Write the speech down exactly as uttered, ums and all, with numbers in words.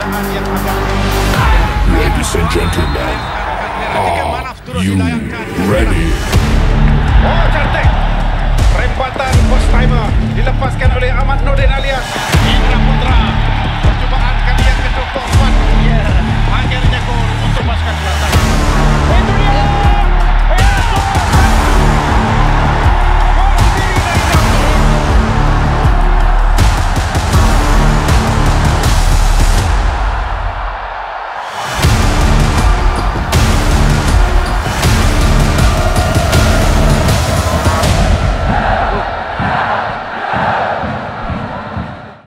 keadaan yang agak Ladies and gentlemen, are you ready? Oh, cantik. Perempatan first timer dilepaskan oleh Ahmad Nordin Alias.